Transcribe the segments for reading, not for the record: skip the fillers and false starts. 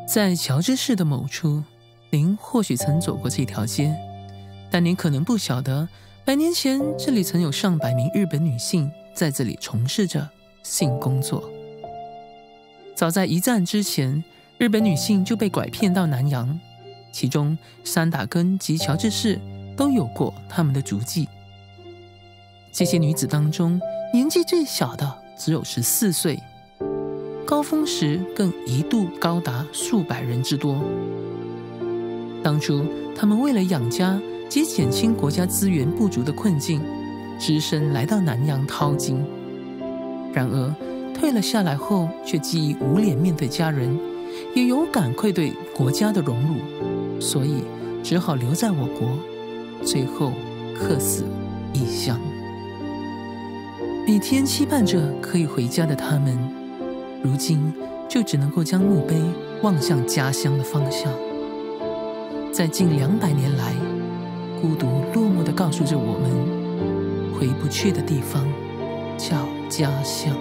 在乔治市的某处，您或许曾走过这条街，但您可能不晓得，100年前这里曾有上百名日本女性在这里从事着性工作。早在一战之前，日本女性就被拐骗到南洋，其中山打根及乔治市都有过她们的足迹。这些女子当中，年纪最小的只有14岁，高峰时更一度高达数百人之多。当初她们为了养家及减轻国家资源不足的困境，只身来到南洋淘金。然而退了下来后，却既已无脸面对家人，也有感愧对国家的荣辱，所以只好留在我国，最后客死异乡。每天期盼着可以回家的他们，如今就只能够将墓碑望向家乡的方向。在近200年来，孤独落寞地告诉着我们，回不去的地方叫家乡。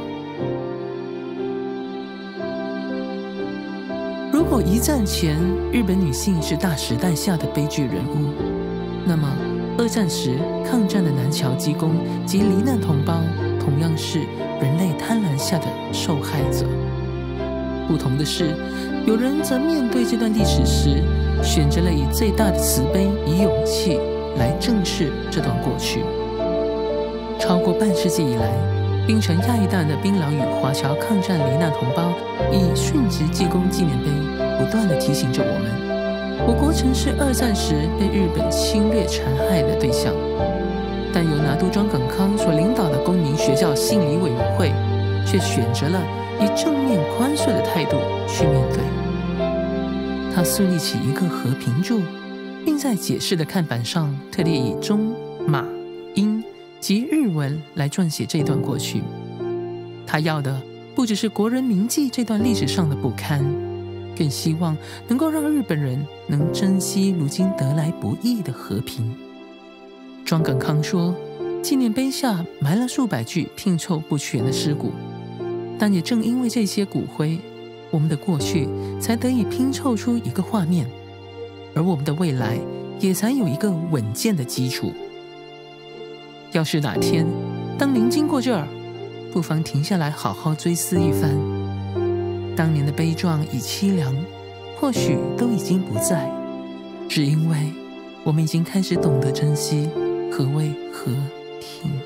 如果一战前日本女性是大时代下的悲剧人物，那么2战时抗战的南侨机工及罹难同胞同样是人类贪婪下的受害者。不同的是，有人则面对这段历史时，选择了以最大的慈悲与勇气来正视这段过去。超过半世纪以来，槟城亚裔蛋的槟榔与华侨抗战罹难同胞以殉职记功纪念碑不断地提醒着我们，我国曾是2战时被日本侵略残害的对象，但由拿督庄耿康所领导的公民学校信理委员会却选择了以正面宽恕的态度去面对。他树立起一个和平柱，并在解释的看板上特地以中、马、英及日文来撰写这段过去。他要的不只是国人铭记这段历史上的不堪，更希望能够让日本人能珍惜如今得来不易的和平。庄耿康说，纪念碑下埋了数百具拼凑不全的尸骨，但也正因为这些骨灰，我们的过去才得以拼凑出一个画面，而我们的未来也才有一个稳健的基础。要是哪天当您经过这儿，不妨停下来好好追思一番，当年的悲壮与凄凉或许都已经不在，只因为我们已经开始懂得珍惜何谓和平。